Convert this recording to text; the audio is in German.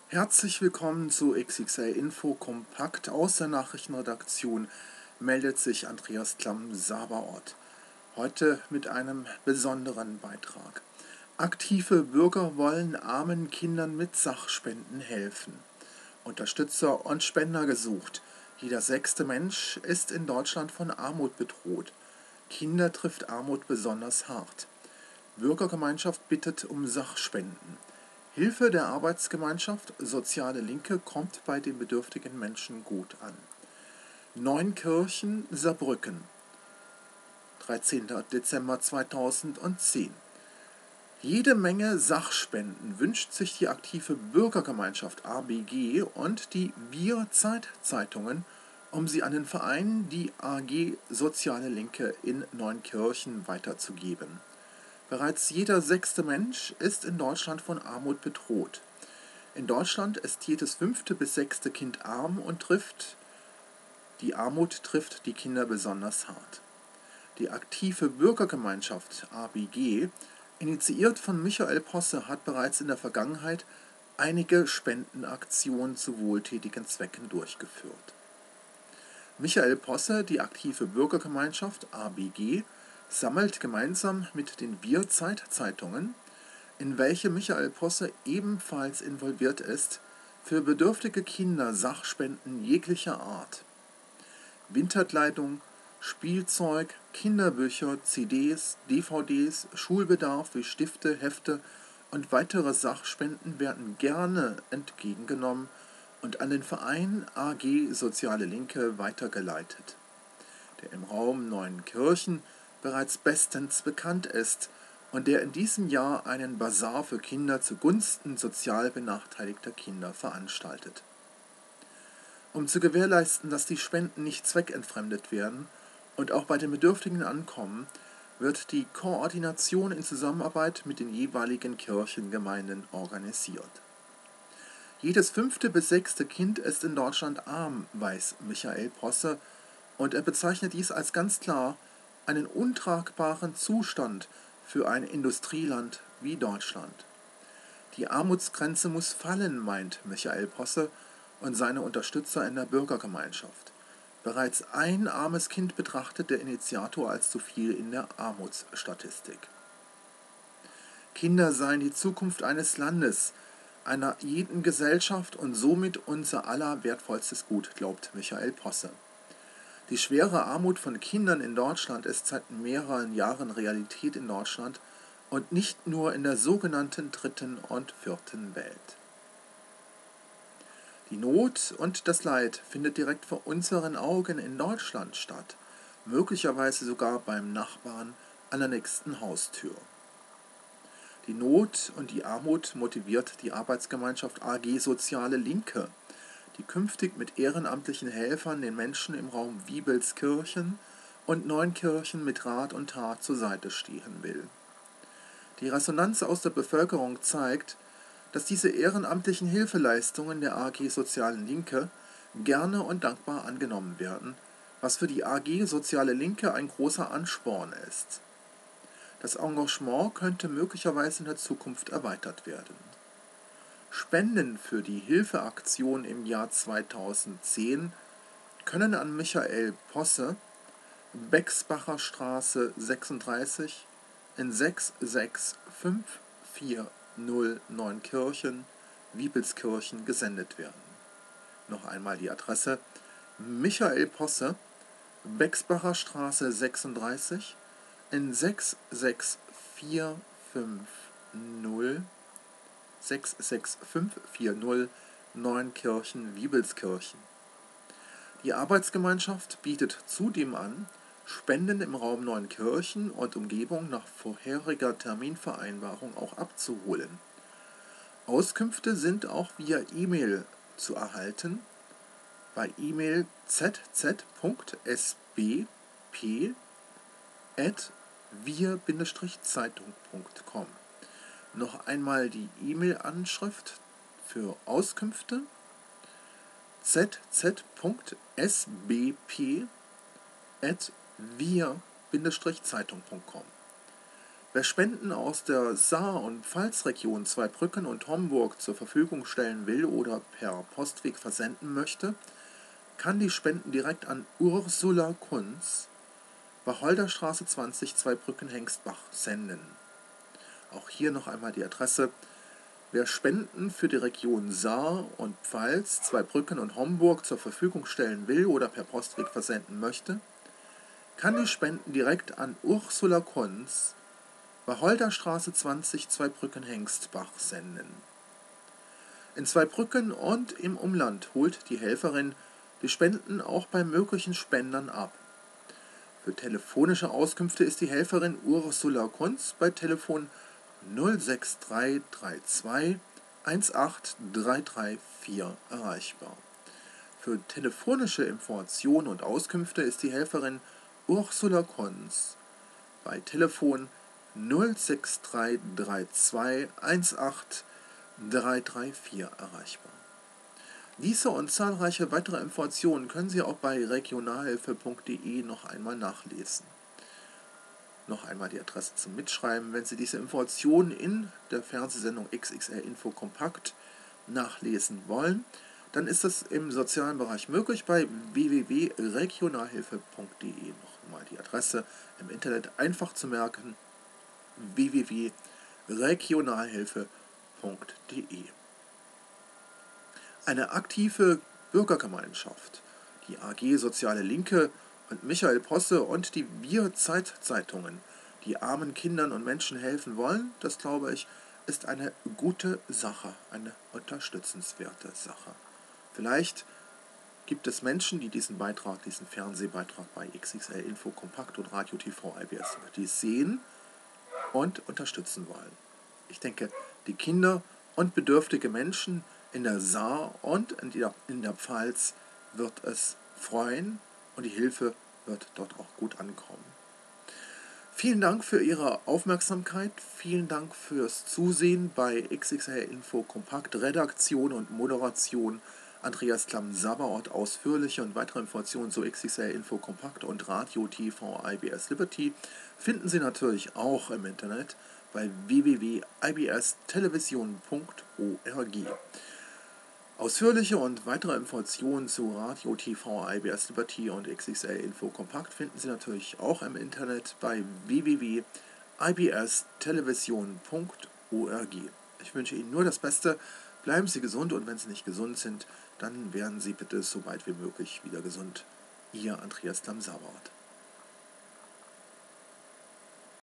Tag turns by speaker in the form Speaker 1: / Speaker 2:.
Speaker 1: Herzlich willkommen zu XXL Info Kompakt. Aus der Nachrichtenredaktion meldet sich Andreas Klamm-Saberort. Heute mit einem besonderen Beitrag. Aktive Bürger wollen armen Kindern mit Sachspenden helfen. Unterstützer und Spender gesucht. Jeder sechste Mensch ist in Deutschland von Armut bedroht. Kinder trifft Armut besonders hart. Bürgergemeinschaft bittet um Sachspenden. Hilfe der Arbeitsgemeinschaft Soziale Linke kommt bei den bedürftigen Menschen gut an. Neunkirchen, Saarbrücken, 13. Dezember 2010. Jede Menge Sachspenden wünscht sich die aktive Bürgergemeinschaft ABG und die Wir-Zeit-Zeitungen, um sie an den Verein, die AG Soziale Linke in Neunkirchen, weiterzugeben. Bereits jeder sechste Mensch ist in Deutschland von Armut bedroht. In Deutschland ist jedes 5. bis 6. Kind arm und die Armut trifft die Kinder besonders hart. Die aktive Bürgergemeinschaft ABG, initiiert von Michael Posse, hat bereits in der Vergangenheit einige Spendenaktionen zu wohltätigen Zwecken durchgeführt. Michael Posse, die aktive Bürgergemeinschaft ABG, sammelt gemeinsam mit den Wir-Zeit-Zeitungen, in welche Michael Posse ebenfalls involviert ist, für bedürftige Kinder Sachspenden jeglicher Art. Winterkleidung, Spielzeug, Kinderbücher, CDs, DVDs, Schulbedarf wie Stifte, Hefte und weitere Sachspenden werden gerne entgegengenommen und an den Verein AG Soziale Linke weitergeleitet, der im Raum Neunkirchen bereits bestens bekannt ist und der in diesem Jahr einen Basar für Kinder zugunsten sozial benachteiligter Kinder veranstaltet. Um zu gewährleisten, dass die Spenden nicht zweckentfremdet werden und auch bei den Bedürftigen ankommen, wird die Koordination in Zusammenarbeit mit den jeweiligen Kirchengemeinden organisiert. Jedes 5. bis 6. Kind ist in Deutschland arm, weiß Michael Posse, und er bezeichnet dies als ganz klar einen untragbaren Zustand für ein Industrieland wie Deutschland. Die Armutsgrenze muss fallen, meint Michael Posse und seine Unterstützer in der Bürgergemeinschaft. Bereits ein armes Kind betrachtet der Initiator als zu viel in der Armutsstatistik. Kinder seien die Zukunft eines Landes, einer jeden Gesellschaft und somit unser aller wertvollstes Gut, glaubt Michael Posse. Die schwere Armut von Kindern in Deutschland ist seit mehreren Jahren Realität in Deutschland und nicht nur in der sogenannten dritten und vierten Welt. Die Not und das Leid findet direkt vor unseren Augen in Deutschland statt, möglicherweise sogar beim Nachbarn an der nächsten Haustür. Die Not und die Armut motiviert die Arbeitsgemeinschaft AG Soziale Linke, die künftig mit ehrenamtlichen Helfern den Menschen im Raum Wiebelskirchen und Neunkirchen mit Rat und Tat zur Seite stehen will. Die Resonanz aus der Bevölkerung zeigt, dass diese ehrenamtlichen Hilfeleistungen der AG Sozialen Linke gerne und dankbar angenommen werden, was für die AG Soziale Linke ein großer Ansporn ist. Das Engagement könnte möglicherweise in der Zukunft erweitert werden. Spenden für die Hilfeaktion im Jahr 2010 können an Michael Posse, Bexbacher Straße 36 in 66540 Neunkirchen, Wiebelskirchen gesendet werden. Noch einmal die Adresse: Michael Posse, Bexbacher Straße 36 in 66540 Neunkirchen, Wiebelskirchen. Die Arbeitsgemeinschaft bietet zudem an, Spenden im Raum Neunkirchen und Umgebung nach vorheriger Terminvereinbarung auch abzuholen. Auskünfte sind auch via E-Mail zu erhalten, bei E-Mail zz.sbp@wir-zeitung.com. Noch einmal die E-Mail-Anschrift für Auskünfte: zz.sbp@wir-zeitung.com. Wer Spenden aus der Saar- und Pfalzregion Zweibrücken und Homburg zur Verfügung stellen will oder per Postweg versenden möchte, kann die Spenden direkt an Ursula Kunz, Wacholderstraße 20, Zweibrücken-Hengstbach senden. Auch hier noch einmal die Adresse. Wer Spenden für die Region Saar und Pfalz, Zweibrücken und Homburg zur Verfügung stellen will oder per Postweg versenden möchte, kann die Spenden direkt an Ursula Kunz, Wacholderstraße 20, Zweibrücken-Hengstbach senden. In Zweibrücken und im Umland holt die Helferin die Spenden auch bei möglichen Spendern ab. Für telefonische Auskünfte ist die Helferin Ursula Kunz bei Telefon 06332 18334 erreichbar. Für telefonische Informationen und Auskünfte ist die Helferin Ursula Kunz bei Telefon 06332 18334 erreichbar. Diese und zahlreiche weitere Informationen können Sie auch bei regionalhilfe.de noch einmal nachlesen. Noch einmal die Adresse zum Mitschreiben, wenn Sie diese Informationen in der Fernsehsendung XXL Info Kompakt nachlesen wollen, dann ist das im sozialen Bereich möglich bei www.regionalhilfe.de. Nochmal die Adresse im Internet einfach zu merken: www.regionalhilfe.de. Eine aktive Bürgergemeinschaft, die AG Soziale Linke und Michael Posse und die Wir-Zeit-Zeitungen, die armen Kindern und Menschen helfen wollen, das glaube ich, ist eine gute Sache, eine unterstützenswerte Sache. Vielleicht gibt es Menschen, die diesen Fernsehbeitrag bei XXL Info Kompakt und Radio TV IBS sehen und unterstützen wollen. Ich denke, die Kinder und bedürftige Menschen in der Saar und in der Pfalz wird es freuen und die Hilfe wird dort auch gut ankommen. Vielen Dank für Ihre Aufmerksamkeit, vielen Dank fürs Zusehen bei XXL Info Kompakt, Redaktion und Moderation Andreas Klamm-Sabaoth. Ausführliche und weitere Informationen zu XXL Info Kompakt und Radio TV IBS Liberty finden Sie natürlich auch im Internet bei www.ibstelevision.org. Ausführliche und weitere Informationen zu Radio TV IBS Liberty und XXL Info Kompakt finden Sie natürlich auch im Internet bei www.ibstelevision.org. Ich wünsche Ihnen nur das Beste, bleiben Sie gesund und wenn Sie nicht gesund sind, dann werden Sie bitte so bald wie möglich wieder gesund. Ihr Andreas Klamm-Sabaoth.